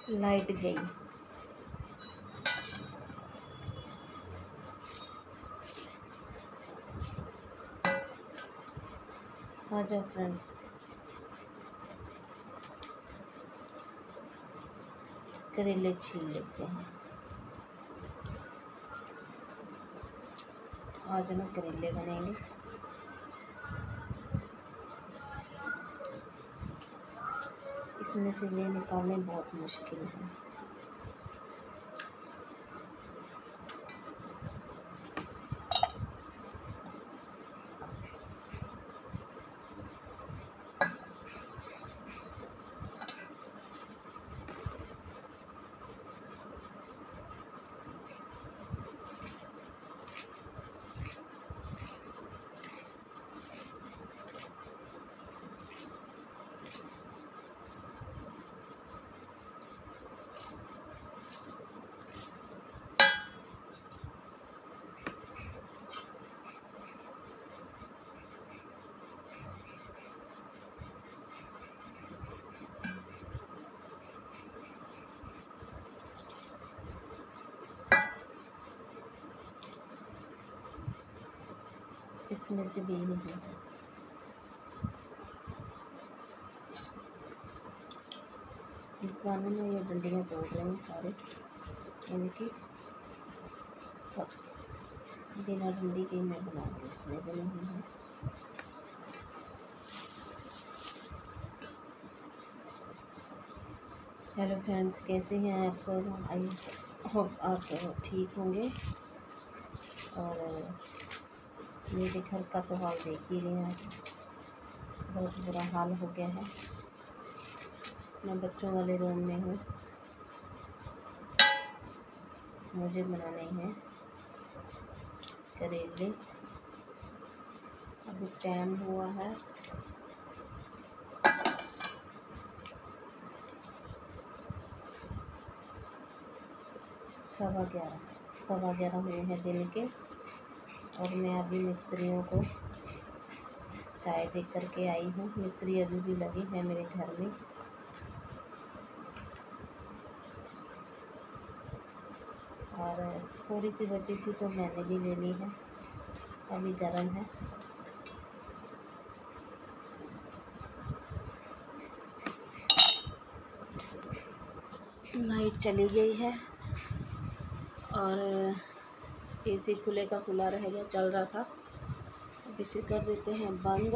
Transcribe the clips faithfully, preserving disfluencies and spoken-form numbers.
Light गई। आ जाओ friends, करेले छील लेते हैं। आज ना करेले बनेंगे। इसमें से ये निकालने बहुत मुश्किल है। इसमें से भी नहीं है। इस बार में मैं ये डंडियाँ तोड़ रही हूँ सारे, इनकी बिना डंडी के मैं बनाऊँगी। इसमें भी नहीं है। हेलो फ्रेंड्स, कैसे हैं आप सब? आई होप आप ठीक होंगे। और मेरे घर का तो हाल देख ही रहे हैं, बहुत बुरा हाल हो गया है। मैं बच्चों वाले रूम में हूँ। मुझे बनाने हैं करेले। अभी टाइम हुआ है सवा ग्यारह सवा ग्यारह हुए हैं दिन के। और मैं अभी मिस्त्रियों को चाय दे करके आई हूँ। मिस्त्री अभी भी लगे हैं मेरे घर में। और थोड़ी सी बची थी तो मैंने भी ले ली है। अभी गर्म है। लाइट चली गई है और एसी खुले का खुला रह गया, चल रहा था। अब इसे कर देते हैं बंद।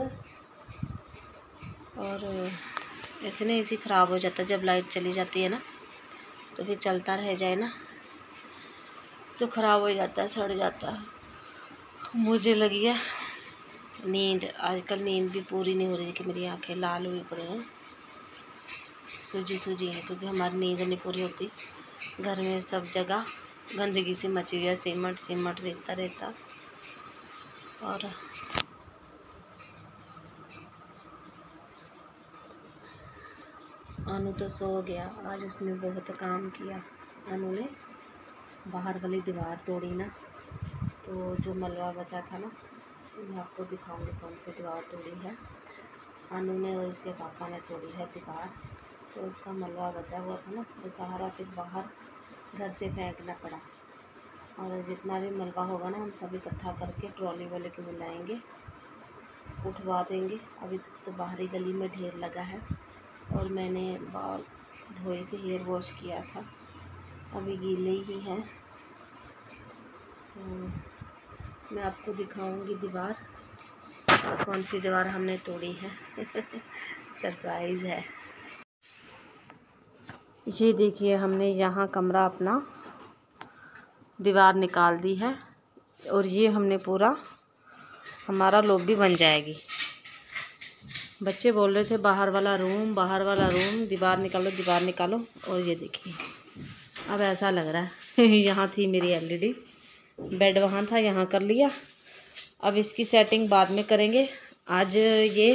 और ऐसे ना एसी ख़राब हो जाता है जब लाइट चली जाती है ना, तो फिर चलता रह जाए ना तो ख़राब हो जाता है, सड़ जाता है। मुझे लगी है नींद। आजकल नींद भी पूरी नहीं हो रही कि मेरी आंखें लाल हुई पड़ी हैं, सूजी सूजी हैं, क्योंकि हमारी नींद नहीं पूरी होती। घर में सब जगह गंदगी से मची हुई है, सीमट सीमट रेता रेता। और अनु तो सो गया। आज उसने बहुत काम किया। अनु ने बाहर वाली दीवार तोड़ी ना, तो जो मलबा बचा था ना, मैं आपको दिखाऊंगी कौन सी दीवार तोड़ी है। अनु ने और उसके पापा ने तोड़ी है दीवार। तो उसका मलबा बचा हुआ था ना, वो सहारा फिर बाहर घर से फेंकना पड़ा। और जितना भी मलबा होगा ना, हम सब इकट्ठा करके ट्रॉली वाले को बुलाएंगे, उठवा देंगे। अभी तक तो बाहरी गली में ढेर लगा है। और मैंने बाल धोए थे, हेयर वॉश किया था, अभी गीले ही हैं। तो मैं आपको दिखाऊंगी दीवार, कौन सी दीवार हमने तोड़ी है। सरप्राइज़ है। ये देखिए, हमने यहाँ कमरा अपना दीवार निकाल दी है। और ये हमने पूरा हमारा लॉबी बन जाएगी। बच्चे बोल रहे थे बाहर वाला रूम, बाहर वाला रूम, दीवार निकालो दीवार निकालो। और ये देखिए, अब ऐसा लग रहा है। यहाँ थी मेरी एलईडी, बेड वहाँ था, यहाँ कर लिया। अब इसकी सेटिंग बाद में करेंगे। आज ये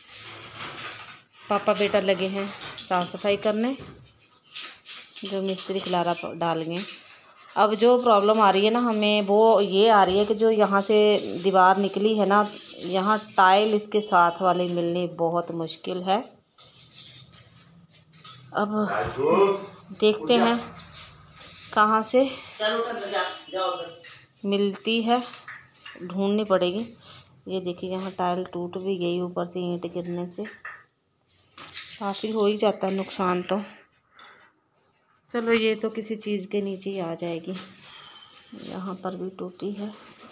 पापा बेटा लगे हैं साफ़ सफाई करने, जो मिस्त्री खिलारा डालेंगे। अब जो प्रॉब्लम आ रही है ना हमें, वो ये आ रही है कि जो यहाँ से दीवार निकली है ना, यहाँ टाइल इसके साथ वाली मिलनी बहुत मुश्किल है। अब देखते हैं कहाँ से मिलती है, ढूंढनी पड़ेगी। ये देखिए यहाँ टाइल टूट भी गई ऊपर से ईंट गिरने से, काफ़ी हो ही जाता है नुकसान। तो चलो ये तो किसी चीज़ के नीचे ही आ जाएगी। यहाँ पर भी टूटी है,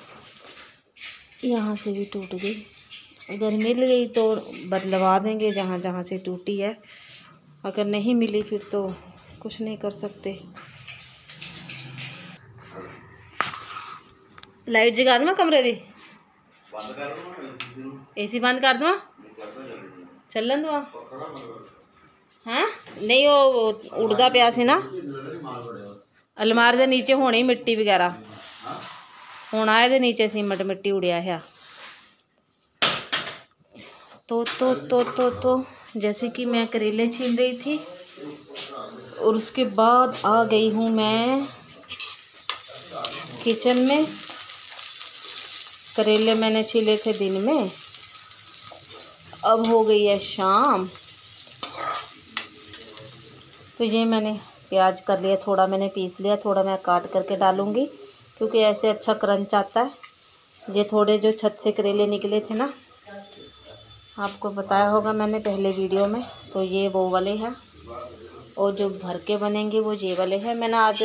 यहाँ से भी टूट गई। अगर मिल गई तो बदलवा देंगे जहाँ जहाँ से टूटी है, अगर नहीं मिली फिर तो कुछ नहीं कर सकते। लाइट जगा दूँ कमरे दी, एसी बंद कर दूँ, चलन दूँ? हाँ नहीं वो उड़दा पिया सी ना अलमारी दे नीचे होनी मिट्टी वगैरह, होना ये नीचे सीमेंट मिट्टी उड़िया है। तो तो तो तो तो जैसे कि मैं करेले छील रही थी और उसके बाद आ गई हूँ मैं किचन में। करेले मैंने छीले थे दिन में, अब हो गई है शाम। तो ये मैंने प्याज कर लिया, थोड़ा मैंने पीस लिया, थोड़ा मैं काट करके डालूँगी क्योंकि ऐसे अच्छा क्रंच आता है। ये थोड़े जो छत से करेले निकले थे ना, आपको बताया होगा मैंने पहले वीडियो में, तो ये वो वाले हैं और जो भर के बनेंगे वो ये वाले हैं। मैंने आज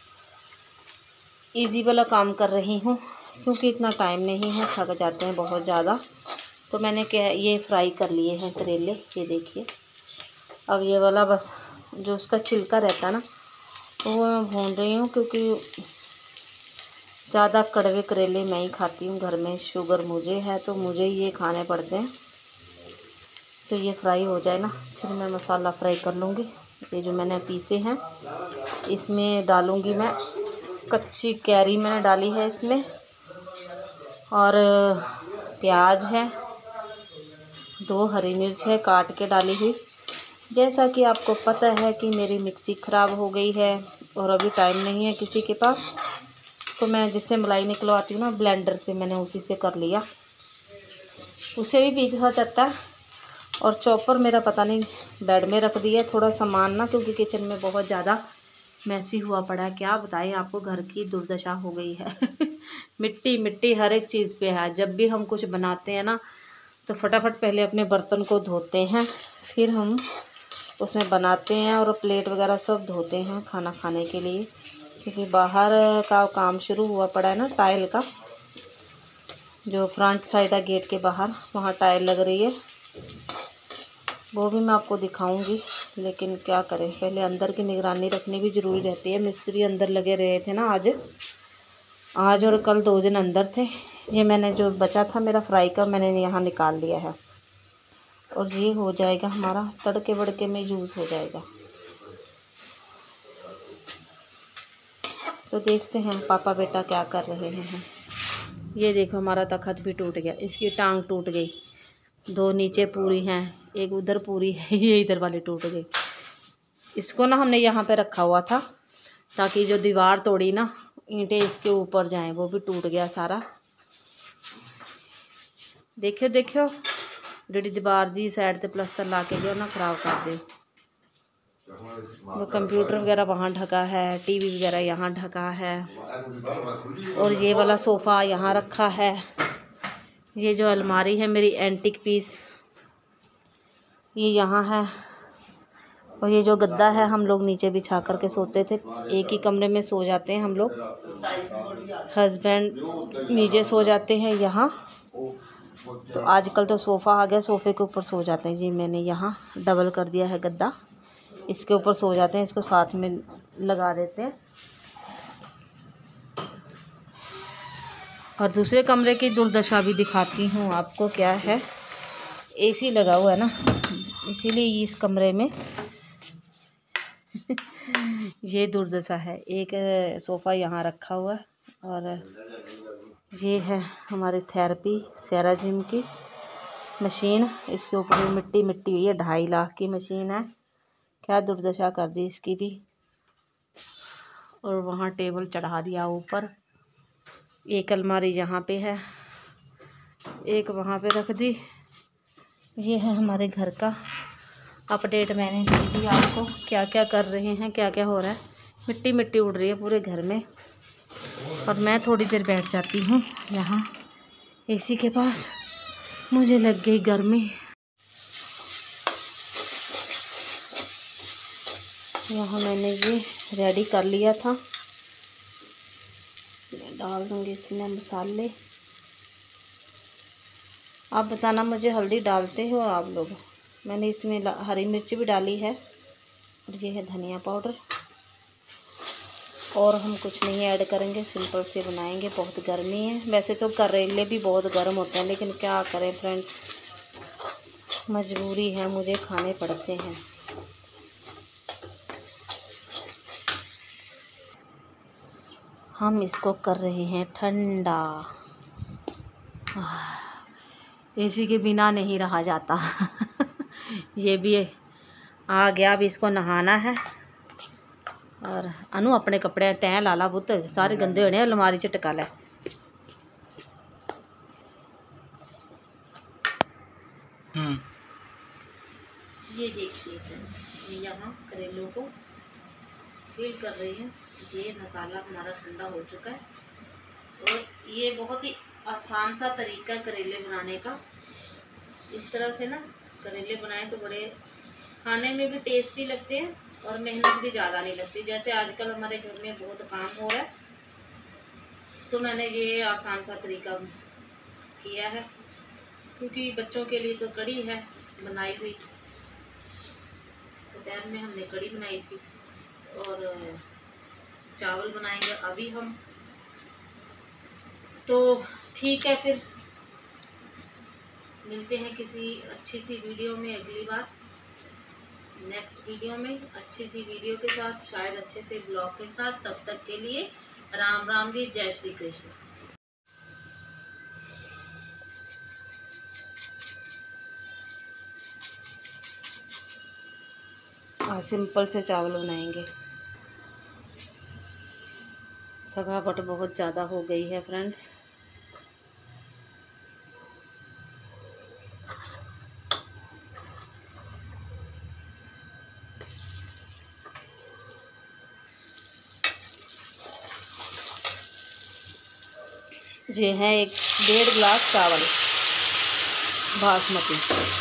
इजी वाला काम कर रही हूँ क्योंकि इतना टाइम नहीं है, थक जाते हैं बहुत ज़्यादा। तो मैंने क्या ये फ्राई कर लिए हैं करेले, ये देखिए। अब ये वाला बस जो उसका छिलका रहता है ना वो मैं भून रही हूँ क्योंकि ज़्यादा कड़वे करेले मैं ही खाती हूँ घर में, शुगर मुझे है तो मुझे ही ये खाने पड़ते हैं। तो ये फ्राई हो जाए ना फिर मैं मसाला फ्राई कर लूँगी। ये जो मैंने पीसे हैं इसमें डालूँगी मैं, कच्ची कैरी मैंने डाली है इसमें, और प्याज है, दो हरी मिर्च है काट के डाली हुई। जैसा कि आपको पता है कि मेरी मिक्सी ख़राब हो गई है और अभी टाइम नहीं है किसी के पास, तो मैं जिससे मलाई निकलवाती हूँ ना ब्लेंडर से, मैंने उसी से कर लिया, उसे भी पीसा जाता है। और चॉपर मेरा पता नहीं बेड में रख दिया थोड़ा सामान ना, क्योंकि किचन में बहुत ज़्यादा मैसी हुआ पड़ा है। क्या बताएं आपको, घर की दुर्दशा हो गई है मिट्टी मिट्टी हर एक चीज़ पे है। जब भी हम कुछ बनाते हैं ना तो फटाफट पहले अपने बर्तन को धोते हैं, फिर हम उसमें बनाते हैं और प्लेट वगैरह सब धोते हैं खाना खाने के लिए, क्योंकि बाहर का काम शुरू हुआ पड़ा है ना टाइल का। जो फ्रंट साइड है गेट के बाहर, वहाँ टाइल लग रही है, वो भी मैं आपको दिखाऊंगी। लेकिन क्या करें, पहले अंदर की निगरानी रखनी भी ज़रूरी रहती है। मिस्त्री अंदर लगे रहे थे ना आज आज और कल, दो दिन अंदर थे। ये मैंने जो बचा था मेरा फ्राई का, मैंने यहाँ निकाल लिया है और ये हो जाएगा हमारा तड़के वड़के में यूज़ हो जाएगा। तो देखते हैं पापा बेटा क्या कर रहे हैं। ये देखो हमारा तखत भी टूट गया, इसकी टांग टूट गई, दो नीचे पूरी हैं, एक उधर पूरी है, ये इधर वाली टूट गई। इसको ना हमने यहाँ पे रखा हुआ था ताकि जो दीवार तोड़ी ना ईंटें इसके ऊपर जाएं, वो भी टूट गया सारा। देखियो देखियो जेडी दीवार दी साइड ते प्लस्तर ला के गया ना खराब कर दे। वो कंप्यूटर वगैरह वहाँ ढका है, टीवी वगैरह यहाँ ढका है, और ये वाला सोफ़ा यहाँ रखा है। ये जो अलमारी है मेरी एंटीक पीस, ये यहाँ है। और ये जो गद्दा है हम लोग नीचे बिछा करके सोते थे, एक ही कमरे में सो जाते हैं हम लोग, हस्बैंड नीचे सो जाते हैं यहाँ। तो आजकल तो सोफ़ा आ गया, सोफ़े के ऊपर सो जाते हैं। जी मैंने यहाँ डबल कर दिया है गद्दा, इसके ऊपर सो जाते हैं, इसको साथ में लगा देते हैं। और दूसरे कमरे की दुर्दशा भी दिखाती हूँ आपको। क्या है, एसी लगा हुआ है ना, इसीलिए इस कमरे में ये दुर्दशा है। एक सोफ़ा यहाँ रखा हुआ है और ये है हमारी थेरेपी सेरा जिम की मशीन, इसके ऊपर भी मिट्टी मिट्टी हुई है। ढाई लाख की मशीन है, क्या दुर्दशा कर दी इसकी भी। और वहाँ टेबल चढ़ा दिया ऊपर, एक अलमारी यहाँ पे है, एक वहाँ पे रख दी। ये है हमारे घर का अपडेट मैंने दे दी आपको, क्या क्या कर रहे हैं, क्या क्या हो रहा है। मिट्टी मिट्टी उड़ रही है पूरे घर में। और मैं थोड़ी देर बैठ जाती हूँ यहाँ एसी के पास, मुझे लग गई गर्मी। यहाँ मैंने ये रेडी कर लिया था, मैं डाल दूँगी इसमें मसाले। आप बताना मुझे हल्दी डालते हो आप लोग। मैंने इसमें हरी मिर्ची भी डाली है और ये है धनिया पाउडर। और हम कुछ नहीं ऐड करेंगे, सिंपल से बनाएंगे। बहुत गर्मी है, वैसे तो करेले भी बहुत गर्म होते हैं, लेकिन क्या करें फ्रेंड्स, मजबूरी है, मुझे खाने पड़ते हैं। हम इसको कर रहे हैं ठंडा। एसी के बिना नहीं रहा जाता। ये भी आ गया, अब इसको नहाना है। और अनु अपने कपड़े तैं लाला पुत, सारे गंदे होने, अलमारी च टका लै। ये देखिए फ्रेंड्स, ये यहाँ करेलों को फिल कर रही है। ये मसाला हमारा ठंडा हो चुका है और ये बहुत ही आसान सा तरीका करेले बनाने का। इस तरह से ना करेले बनाएं तो बड़े खाने में भी टेस्टी लगते हैं और मेहनत भी ज़्यादा नहीं लगती। जैसे आजकल हमारे घर में बहुत काम हो रहा है, तो मैंने ये आसान सा तरीका किया है, क्योंकि बच्चों के लिए तो कढ़ी है बनाई हुई। दोपहर में हमने कढ़ी बनाई थी और चावल बनाएंगे अभी हम। तो ठीक है, फिर मिलते हैं किसी अच्छी सी वीडियो में अगली बार, नेक्स्ट वीडियो में अच्छी सी वीडियो के साथ, शायद अच्छे से ब्लॉग के साथ। तब तक के लिए राम राम जी, जय श्री कृष्ण। आज सिंपल से चावल बनाएंगे। थकावट बहुत ज़्यादा हो गई है फ्रेंड्स। ये है एक डेढ़ गिलास चावल बासमती।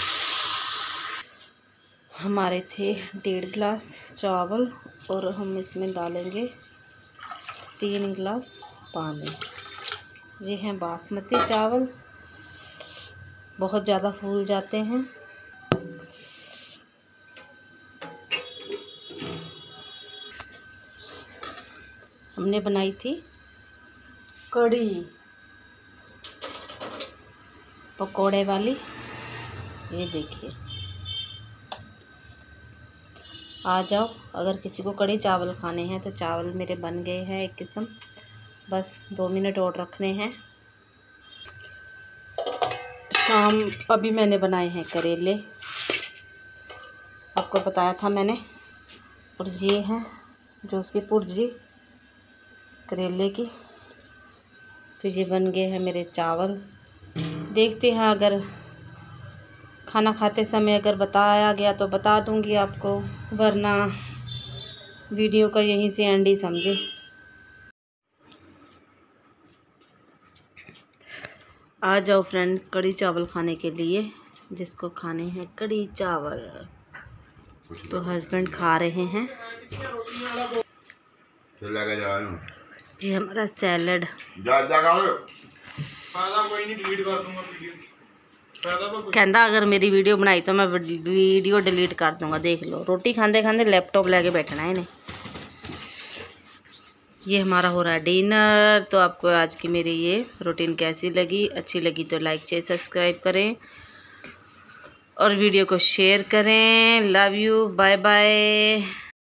हमारे थे डेढ़ गिलास चावल और हम इसमें डालेंगे तीन गिलास पानी। ये हैं बासमती चावल, बहुत ज़्यादा फूल जाते हैं। हमने बनाई थी कढ़ी पकोड़े वाली, ये देखिए। आ जाओ, अगर किसी को कढ़ी चावल खाने हैं तो चावल मेरे बन गए हैं एक किस्म, बस दो मिनट और रखने हैं। शाम अभी मैंने बनाए हैं करेले, आपको बताया था मैंने। और ये हैं जो उसकी पुर्जी करेले की। तो ये बन गए हैं मेरे चावल। देखते हैं, अगर खाना खाते समय अगर बताया गया तो बता दूंगी आपको, वरना वीडियो का यहीं से एंड ही समझे। आ जाओ फ्रेंड कढ़ी चावल खाने के लिए, जिसको खाने हैं कढ़ी चावल। तो हस्बैंड खा रहे हैं। जी हमारा सैलड। कहता अगर मेरी वीडियो बनाई तो मैं वीडियो डिलीट कर दूंगा। देख लो, रोटी खाते खाते लैपटॉप लेके बैठना है इन्हें। ये हमारा हो रहा है डिनर। तो आपको आज की मेरी ये रूटीन कैसी लगी? अच्छी लगी तो लाइक शेयर सब्सक्राइब करें और वीडियो को शेयर करें। Love you, bye bye.